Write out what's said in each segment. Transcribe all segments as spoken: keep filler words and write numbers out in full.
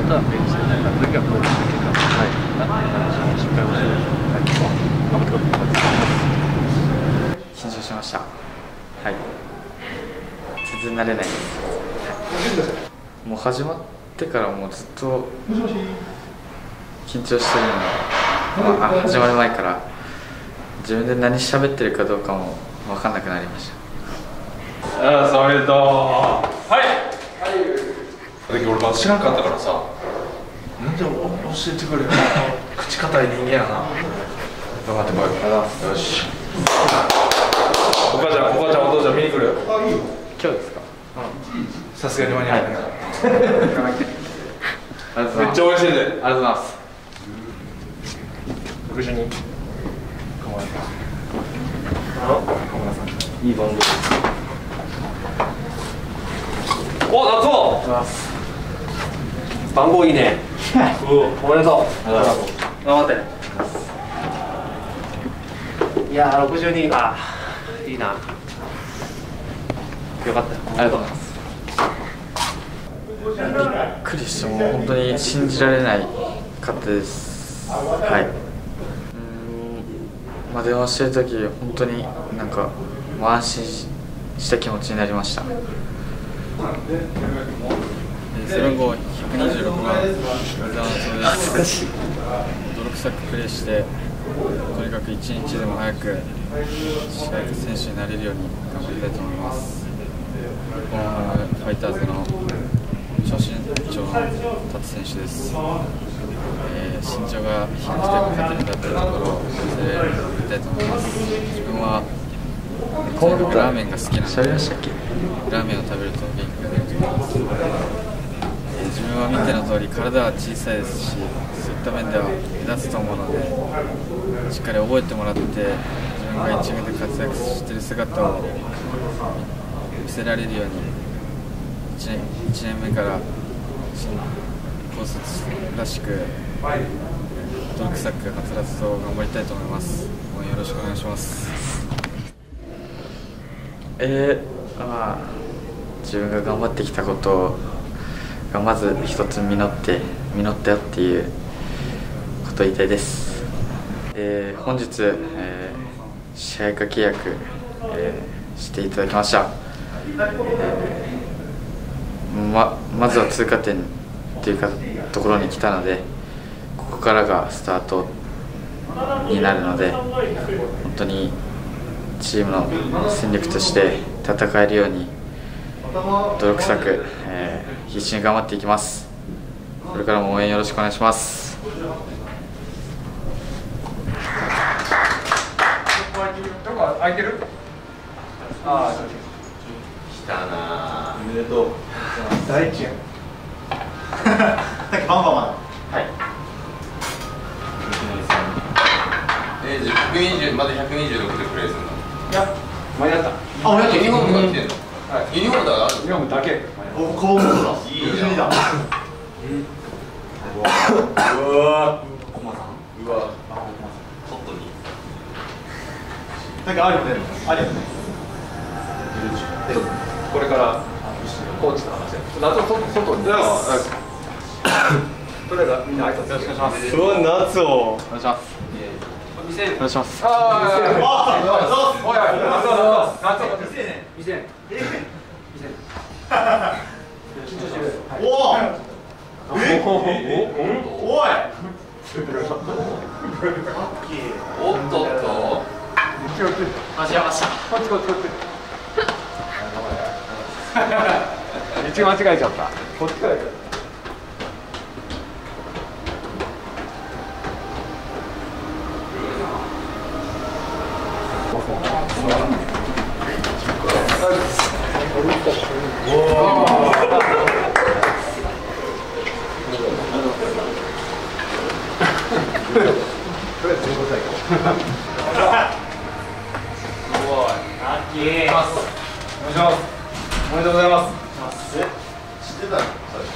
ことはベンチでやった時はこういう結果がないなって話を失敗をしてるはい頑張ってください。 緊張しました。はい。全然慣れないです。もう始まってからもうずっと緊張してるので、まあ、始まる前から自分で何喋ってるかどうかも分かんなくなりました。 ああ、おめでとう。はい。俺まだ知らんかったからさ。なんで教えてくれる。口堅い人間やな。頑張ってこい。よし。お母ちゃん、お母ちゃん、お父ちゃん見に来る。 あ、いいよ。今日ですか。 さすがに間に合わないな。めっちゃ美味しいで。ありがとうございます。ご一緒に。鎌田さん。鎌田さん。いい番号。お、夏男。番号いいね。おめでとう。頑張って。いやー、ろくじゅうにか。いいな。よかったよ。ありがとうございます。 びっくりして、もう本当に信じられないかったです。はい。うーん、まあ、電話してる時本当になんか、まあ、安心した気持ちになりました。背番号ひゃくにじゅうろくばん、恥ずかしい。泥臭くプレーして、とにかく一日でも早く試合選手になれるように頑張りたいと思います。日本ハムファイターズの長身長の達選手です。えー、身長が低くても勝てるんだったところを見せたいと思います。自分はとにかくラーメンが好きなので、ラーメンを食べると元気が出ると思います。えー、自分は見ての通り体は小さいですし、そういった面では目立つと思うので、しっかり覚えてもらって自分が一軍で活躍している姿を見せられるようにいちねん、いちねんめから高卒らしく泥臭くはつらつと頑張りたいと思います。応援よろしくお願いします。えー、まあ自分が頑張ってきたことがまず一つ実って実ったよっていうことを言いたいです。えー、本日、えー、支配下契約、えー、していただきました。えー、ま, まずは通過点というかところに来たので、ここからがスタートになるので、本当にチームの戦力として戦えるように泥臭く、えー、必死に頑張っていきます。これからも応援よろしくお願いします。 どこ空いてる？ああ、来たな。おめでとう。大地やん。さっきバンバンまで。はい。 えー、じゃあひゃくにじゅうまでひゃくにじゅうろくでプレーするの？ いや、間に合った。 あ、俺だってユニフォームが来てんの？はい。ユニフォームだからある。 ユニフォームだけ。 お、こうだ。いいじゃん。うわ。うわ。うわ。外に。 なんかあるよね。あるよね。これからコーチと話して。夏を外に。とりあえずみんな挨拶よろしくお願いします。 うわ、夏をお願いします。お願いします。 ああ、おいおい、夏を夏を未成年未成年未成年。おお。え？おい。 おっとっと。 間違えました。 こっちこっちこっち。道間違えちゃった。こっちから。おめでとうございます。 知ってたの？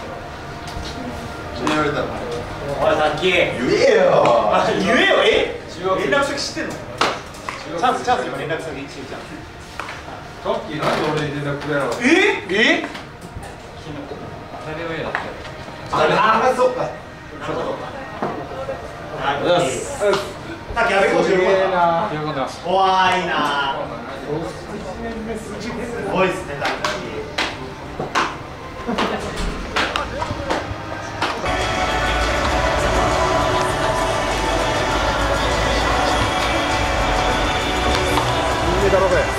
言われたの？ おい、さっき言えよ。 言えよ。え？連絡先知ってんの？チャンスチャンス今連絡先知ってんじゃん。 さっきなんで俺に連絡くれなかった？ え？え？ 当たり前だったよ。 ああ、そうか。 ありがとうございます。 さっき阿部コーチ喜んでた。 喜んでます。 怖いな。すごいですね、大輝。 だろうね。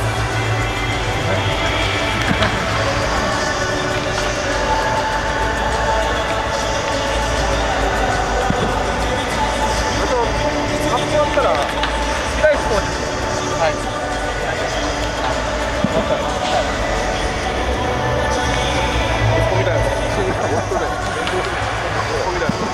あと発表あったらスライスコーチ。はい。終わったら。はい。ここみたいな。本当だよ。ここみたいな。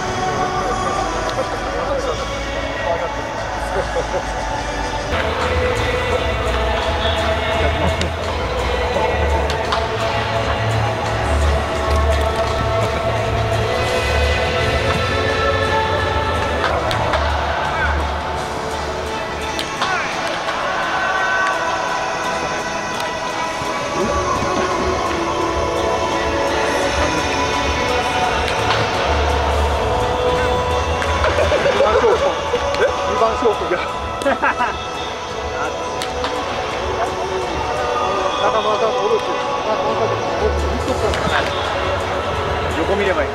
横見ればいい。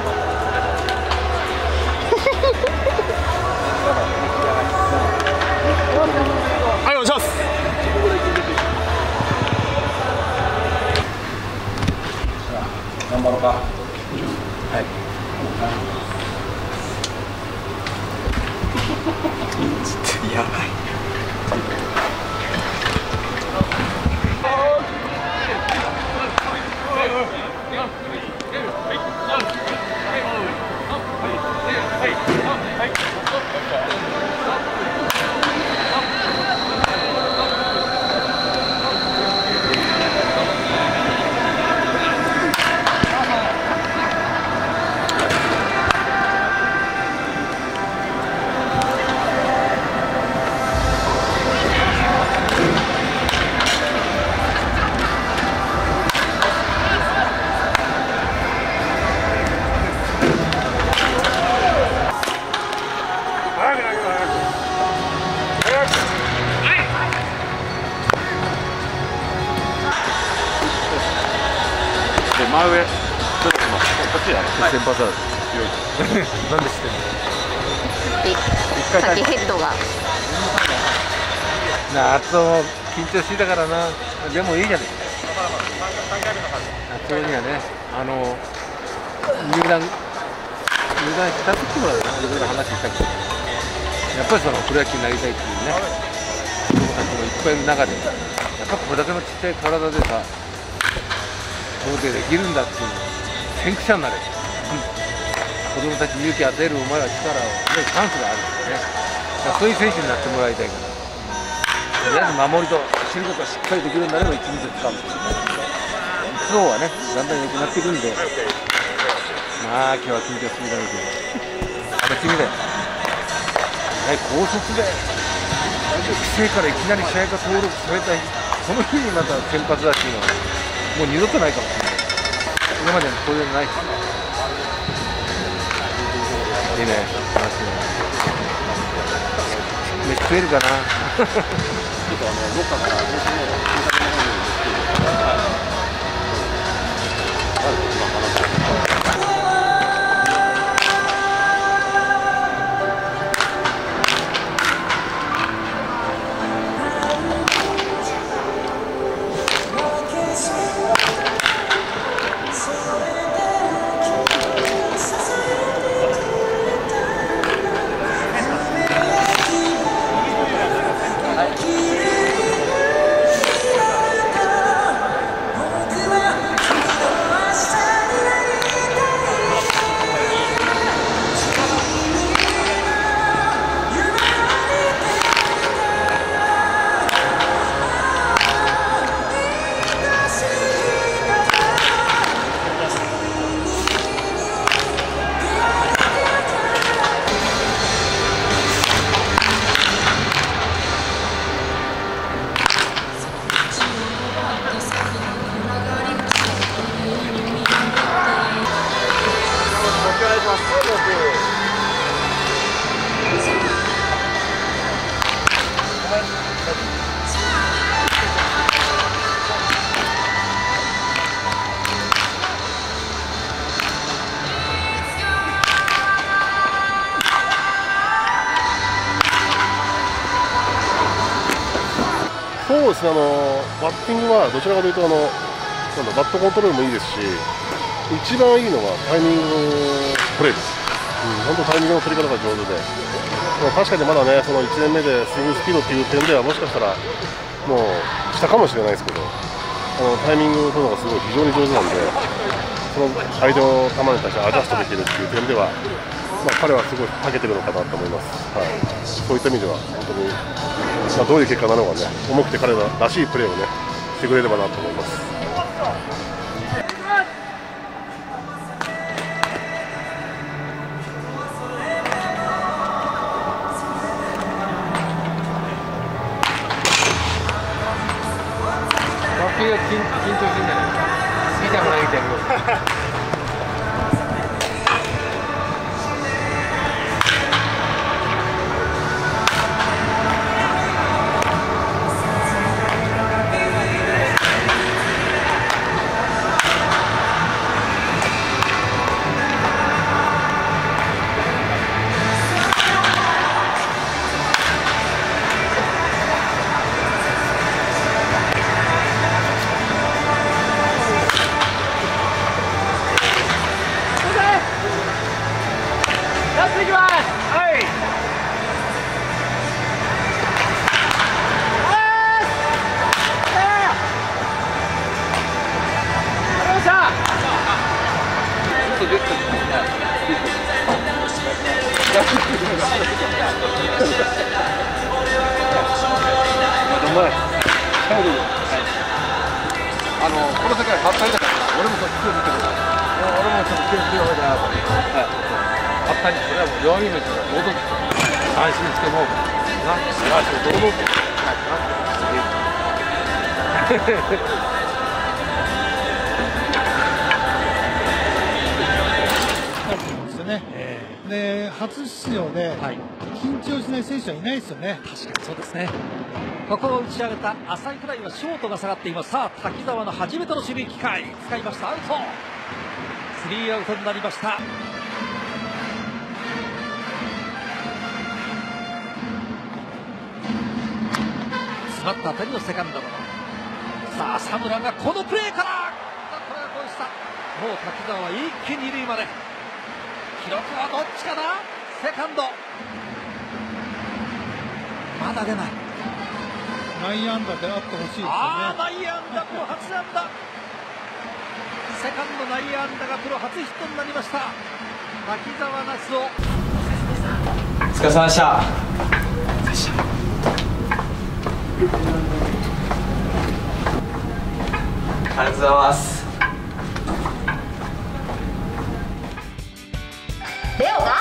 はい、お願いします。 頑張ろうか。はい。ちょっとやばい。 真上、どうします？こっちや。先発は強い。なんで知ってんの？ さっきヘッドが。 夏も緊張してたからな。でもいいじゃない。夏にはね、あの入団入団した時もいろいろ話したけど、やっぱりそのプロ野球になりたいっていうね、子供たちもいっぱいいる中で、やっぱこれだけのちっちゃい体でさ。これでできるんだっていう先駆者になれる、うん、子供たちに勇気を与えるお前は力を、ね、チャンスがあるんでね、そういう選手になってもらいたいから、とりあえず守りと走ることがしっかりできるようになれば一日で使う。一方はね、だんだん良くなっていくんで、まあ今日は緊張するだろうけど、楽しみだよ。はい、高卒で育成からいきなり試合が登録された日、その日にまた先発だっていうのはもう二度とないかもしれない。今までのこれでないし。いいね、楽しみ。飯食えるかな。ちょっとあのロッカーからそうですね、あのバッティングはどちらかというとあのなんだバットコントロールもいいですし、一番いいのはタイミングプレーです。うん、本当タイミングの取り方が上手で、まあ、確かにまだね、そのいちねんめでスイングスピードっていう点ではもしかしたらもう下かもしれないですけど、あのタイミングを取るのがすごい非常に上手なんで、その相手の球に対してアジャストできるっていう点では、まあ、彼はすごい長けてるのかなと思います。はい、そういった意味では本当に、まあ、どういう結果なのかね、重くて彼ららしいプレーをねしてくれればなと思います。 緊張してんじゃないですか。見たくないみたいな。あのこの先は勝ったりだから、俺もそう聞くけど、俺もちょっと気をつけようかなと。勝ったり、それはもう弱みの人が堂々と安心してもうな、堂々とですよね。で初出場で緊張しない選手はいないですよね。 確かにそうですね。ここを打ち上げた浅いフライはショートが下がっています。さあ滝沢の初めての守備機会使いました。アウト、スリーアウトになりました。詰まった当たりのセカンド。さあ浅村がこのプレーから、これはこうした。もう滝沢は一気に二塁まで。記録はどっちかな。セカンドまだ出ない。 内野安打であってほしいですよね。 ああ、内野安打、プロ初安打。セカンド内野安打がプロ初ヒットになりました。滝沢夏央。 お疲れ様でした。ありがとうございます。 レオが